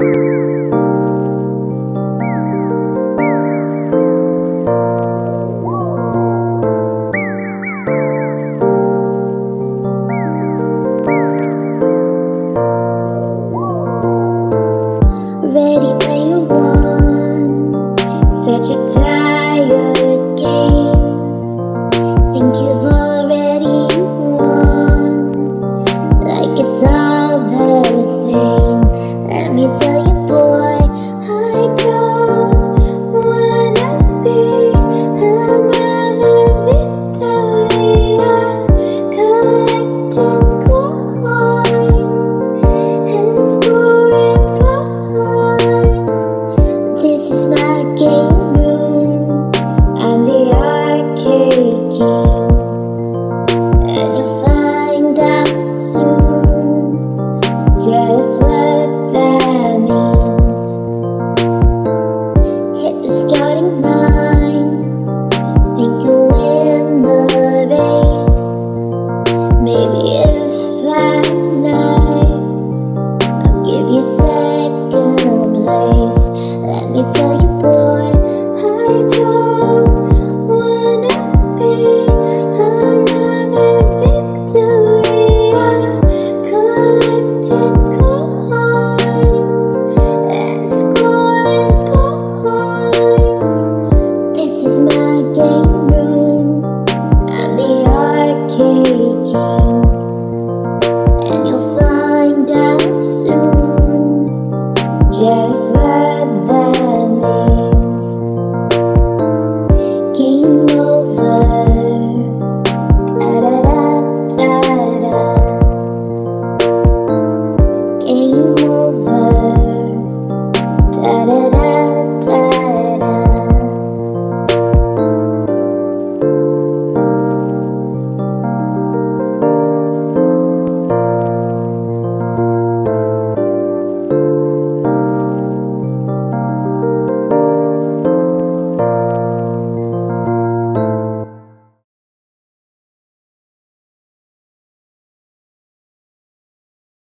Ready Player One, such a tired game. Think you've already won, like it's all the same. Let me tell you, boy, I don't wanna be another victory. I'm collecting coins and scoring points. This is my game room, I'm the arcade king, and you'll find out soon just what that means. Hit the starting line, think you'll win the race. Maybe if I'm nice, I'll give you second place. Let me tell you, boy, I don't wanna be another victory. I'm collecting coins and scoring points. This is my game room, I'm the arcade king, and you'll find out soon just what